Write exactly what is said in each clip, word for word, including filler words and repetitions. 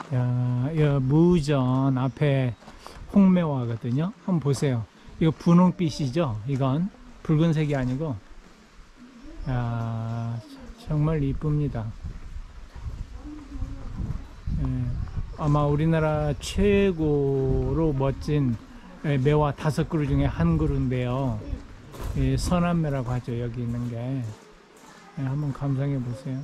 야, 이 무전 앞에 홍매화거든요. 한번 보세요. 이거 분홍빛이죠? 이건 붉은색이 아니고, 야, 정말 이쁩니다. 예, 아마 우리나라 최고로 멋진 매화 다섯 그루 중에 한 그루인데요. 예, 선암매라고 하죠. 여기 있는 게. 예, 한번 감상해 보세요.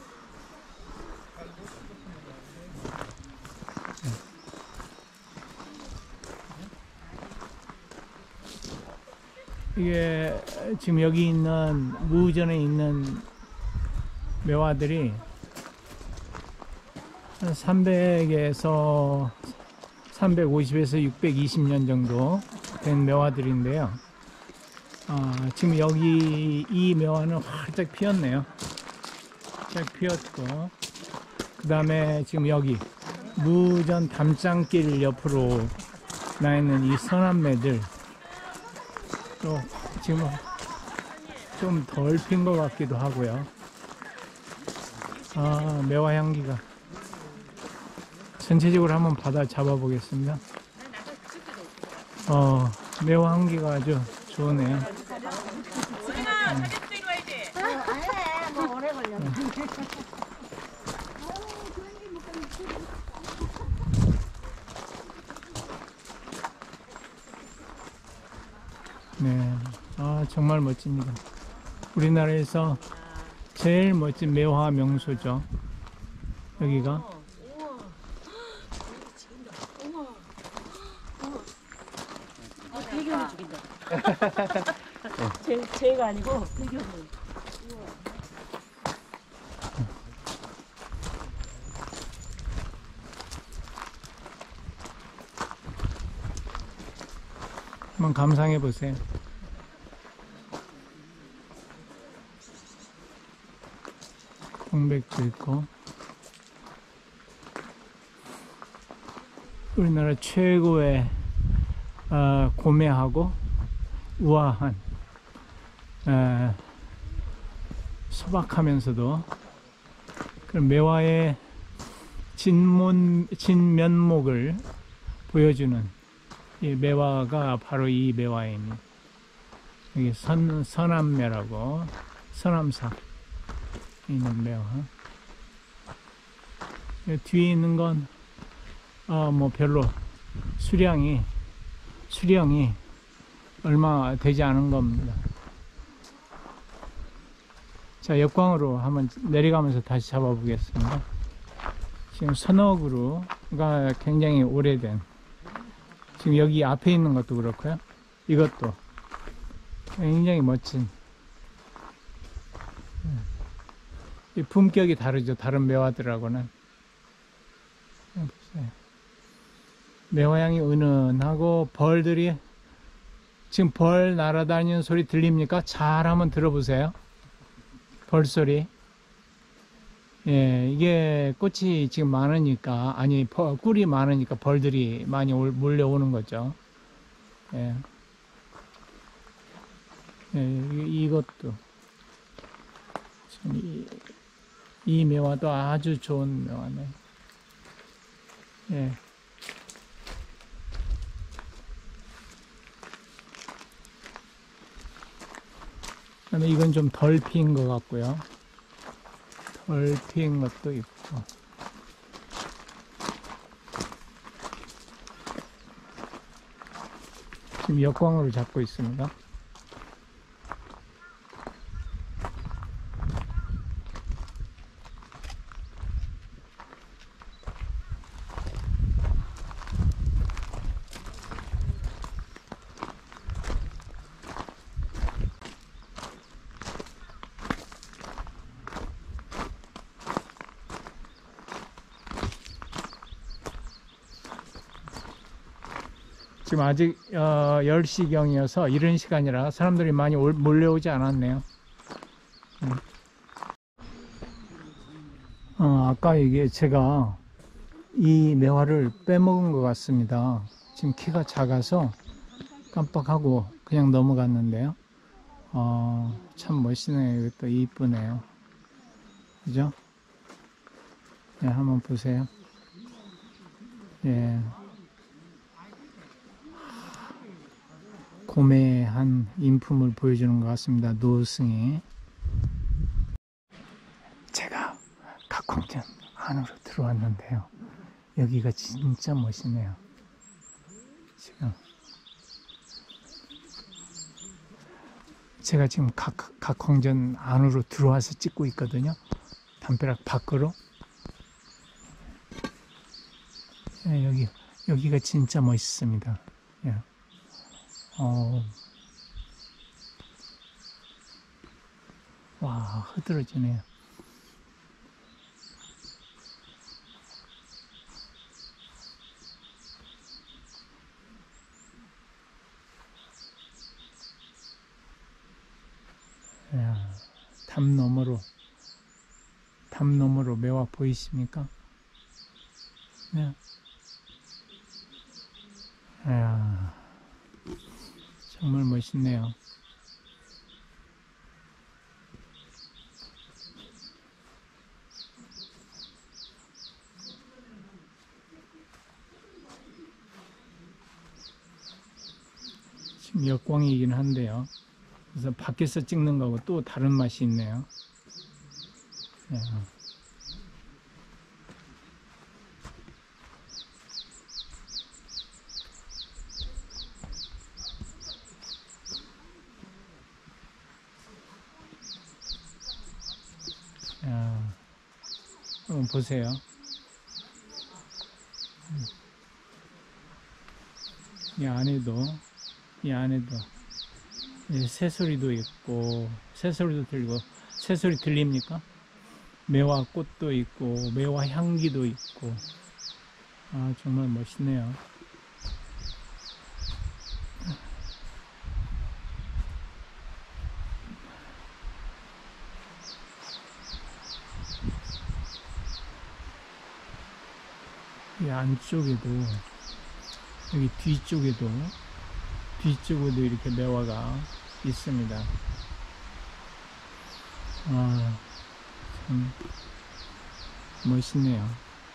이게 지금 여기 있는 무전에 있는 매화들이 한 삼백에서 삼백오십에서 육백이십 년 정도 된 매화들인데요. 아, 지금 여기 이 매화는 활짝 피었네요. 활짝 피었고, 그 다음에 지금 여기 무전 담장길 옆으로 나 있는 이 선암매들 또 지금 좀 덜 핀 것 같기도 하고요. 아, 매화 향기가 전체적으로 한번 받아 잡아 보겠습니다. 어, 매화 향기가 아주 좋네요. 수빈아, 사진 찍으러 와야지. 아니, 뭐 오래 걸려. 네, 아 정말 멋집니다. 우리나라에서 제일 멋진 매화 명소죠. 여기가. 대견이 죽인다. 제, 제가 아니고 대견이. 한번 감상해 보세요. 동백도 있고, 우리나라 최고의 어, 고매하고 우아한, 어, 소박하면서도 그런 매화의 진문, 진면목을 보여주는 이 매화가 바로 이 매화입니다. 여기 선, 선암매라고, 선암사 있는 매화. 뒤에 있는 건, 어, 뭐 별로 수량이, 수령이 얼마 되지 않은 겁니다. 자, 역광으로 한번 내려가면서 다시 잡아보겠습니다. 지금 서너 그루가 굉장히 오래된, 지금 여기 앞에 있는 것도 그렇고요. 이것도 굉장히 멋진, 이 품격이 다르죠. 다른 매화들하고는. 매화향이 은은하고, 벌들이, 지금 벌 날아다니는 소리 들립니까? 잘 한번 들어보세요. 벌소리. 예, 이게 꽃이 지금 많으니까, 아니, 벌, 꿀이 많으니까 벌들이 많이 올, 몰려오는 거죠. 예. 예, 이, 이것도. 이, 이 매화도 아주 좋은 매화네. 예. 그다음에 이건 좀 덜 피인 것 같고요. 덜 피인 것도 있고. 지금 역광으로 잡고 있습니다. 지금 아직 어, 열 시경이어서 이른 시간이라 사람들이 많이 올, 몰려오지 않았네요. 음. 어, 아까 이게 제가 이 매화를 빼먹은 것 같습니다. 지금 키가 작아서 깜빡하고 그냥 넘어갔는데요. 어, 참 멋있네요. 이것도 이쁘네요. 그죠? 네, 한번 보세요. 예. 고매한 인품을 보여주는 것 같습니다. 노승이. 제가 각광전 안으로 들어왔는데요. 여기가 진짜 멋있네요. 지금 제가 지금 각, 각광전 안으로 들어와서 찍고 있거든요. 담벼락 밖으로. 예, 여기 여기가 진짜 멋있습니다. 예. 어. 와, 흐드러지네요. 야, 담 너머로 담 너머로 매화 보이십니까? 네. 야, 정말 멋있네요. 지금 역광이긴 한데요. 그래서 밖에서 찍는 거하고 또 다른 맛이 있네요. 네. 야, 한번 보세요. 이 안에도, 이 안에도 새소리도 있고, 새소리도 들리고, 새소리 들립니까? 매화 꽃도 있고, 매화 향기도 있고, 아, 정말 멋있네요. 이 안쪽에도, 여기 뒤쪽에도, 뒤쪽에도 이렇게 매화가 있습니다. 아, 참 멋있네요.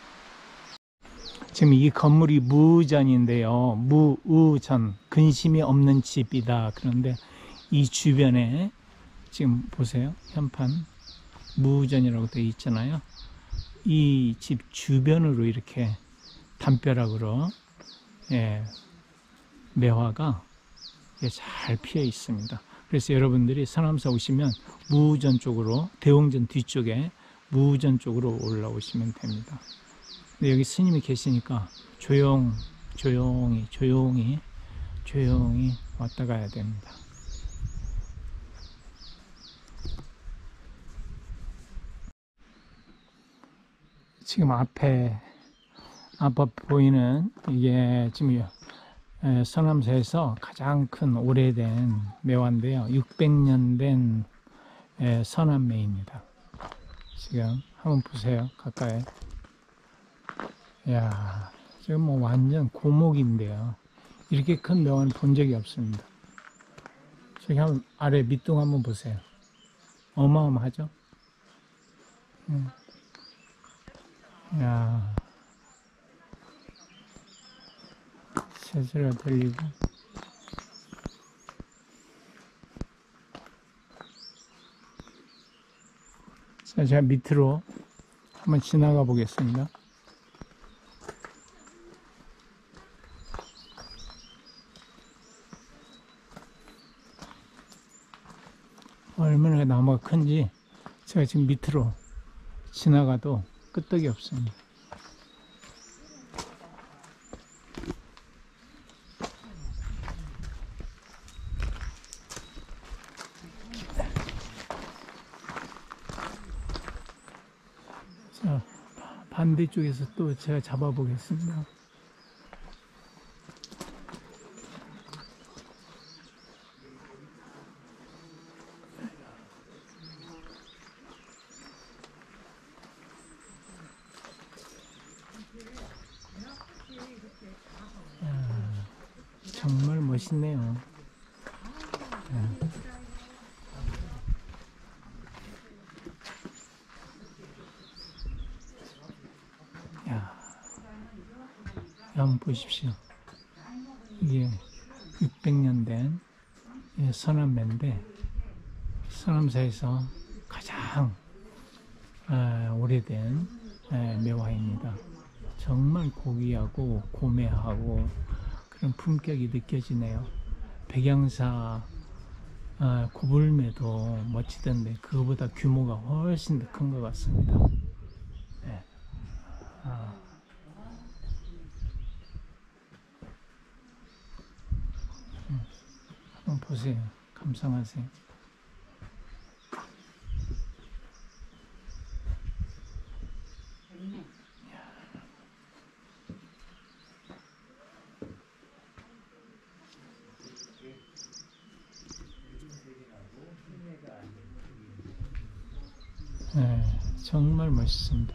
지금 이 건물이 무우전인데요. 무우전, 근심이 없는 집이다. 그런데 이 주변에 지금 보세요. 현판 무우전이라고 되어 있잖아요. 이 집 주변으로 이렇게 담벼락으로, 예, 매화가 잘 피어 있습니다. 그래서 여러분들이 서남사 오시면 무우전 쪽으로, 대웅전 뒤쪽에 무우전 쪽으로 올라오시면 됩니다. 근데 여기 스님이 계시니까 조용, 조용히, 조용히, 조용히 왔다 가야 됩니다. 지금 앞에, 앞에 보이는 이게 지금 서남사에서 가장 큰 오래된 매화인데요. 육백 년 된 서남매입니다. 지금 한번 보세요. 가까이. 이야, 지금 뭐 완전 고목인데요. 이렇게 큰 매화는 본 적이 없습니다. 저기 한번 아래 밑둥 한번 보세요. 어마어마하죠? 음. 이야, 새소리가 들리고. 자, 제가 밑으로 한번 지나가 보겠습니다. 얼마나 나무가 큰지 제가 지금 밑으로 지나가도 끄떡이 없습니다. 자, 반대쪽에서 또 제가 잡아 보겠습니다. 정말 멋있네요. 야. 한번 보십시오. 이게 육백 년 된 서남매인데 서남사에서 가장 오래된 매화입니다. 정말 고귀하고 고매하고 그런 품격이 느껴지네요. 백양사 고불매도 멋지던데 그거보다 규모가 훨씬 더 큰 것 같습니다. 네. 아. 음. 한번 보세요. 감상하세요. 네, 정말 멋있습니다.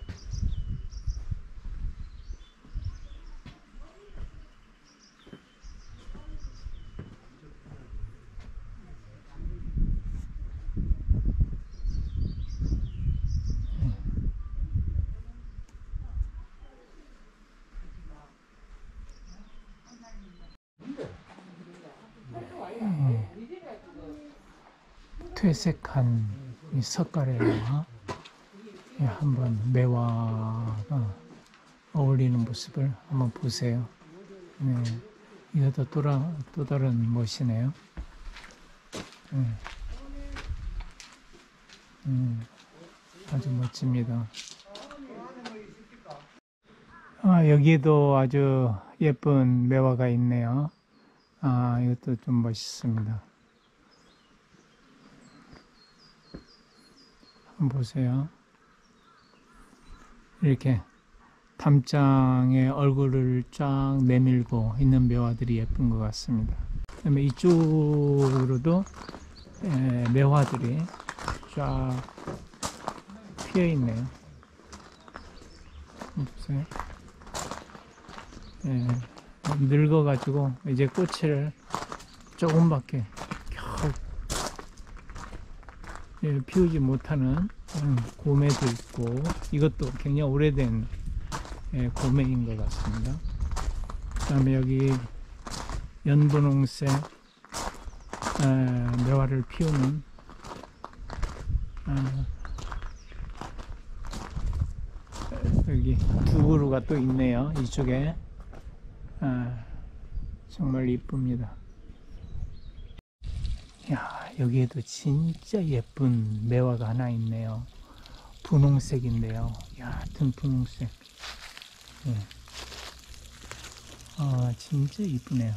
퇴색한 이 석가래와 한번 매화가 어울리는 모습을 한번 보세요. 네, 이것도 또, 또 다른 멋이네요. 네. 네, 아주 멋집니다. 아, 여기에도 아주 예쁜 매화가 있네요. 아, 이것도 좀 멋있습니다. 한번 보세요. 이렇게 담장에 얼굴을 쫙 내밀고 있는 매화들이 예쁜 것 같습니다. 그 다음에 이쪽으로도 매화들이 쫙 피어 있네요. 보세요. 예, 늙어가지고 이제 꽃을 조금밖에 겨우 예, 피우지 못하는 고매도 있고, 이것도 굉장히 오래된 예, 고매인 것 같습니다. 그 다음에 여기 연분홍색 에, 매화를 피우는 아, 여기 두 그루가 또 있네요. 이쪽에 아, 정말 이쁩니다. 야, 여기에도 진짜 예쁜 매화가 하나 있네요. 분홍색인데요. 얕은 분홍색. 네. 아, 진짜 이쁘네요.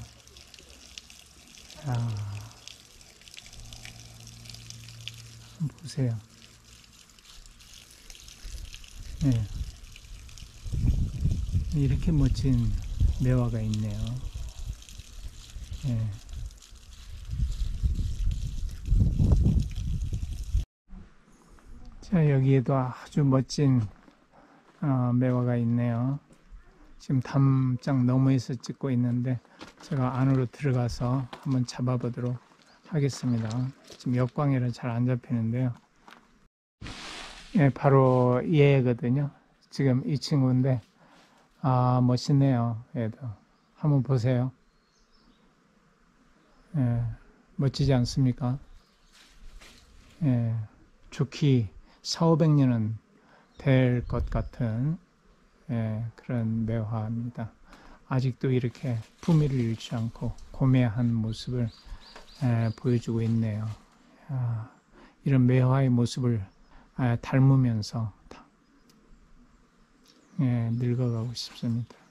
아, 한번 보세요. 네. 이렇게 멋진 매화가 있네요. 네. 자, 여기에도 아주 멋진 어, 매화가 있네요. 지금 담장 너머에서 찍고 있는데 제가 안으로 들어가서 한번 잡아보도록 하겠습니다. 지금 역광이라 잘 안 잡히는데요. 예, 바로 얘거든요. 지금 이 친구인데 아, 멋있네요. 얘도 한번 보세요. 예, 멋지지 않습니까? 예, 좋기 사오백 년은 될 것 같은 예, 그런 매화입니다. 아직도 이렇게 품위를 잃지 않고 고매한 모습을 예, 보여주고 있네요. 아, 이런 매화의 모습을 예, 닮으면서 예, 늙어가고 싶습니다.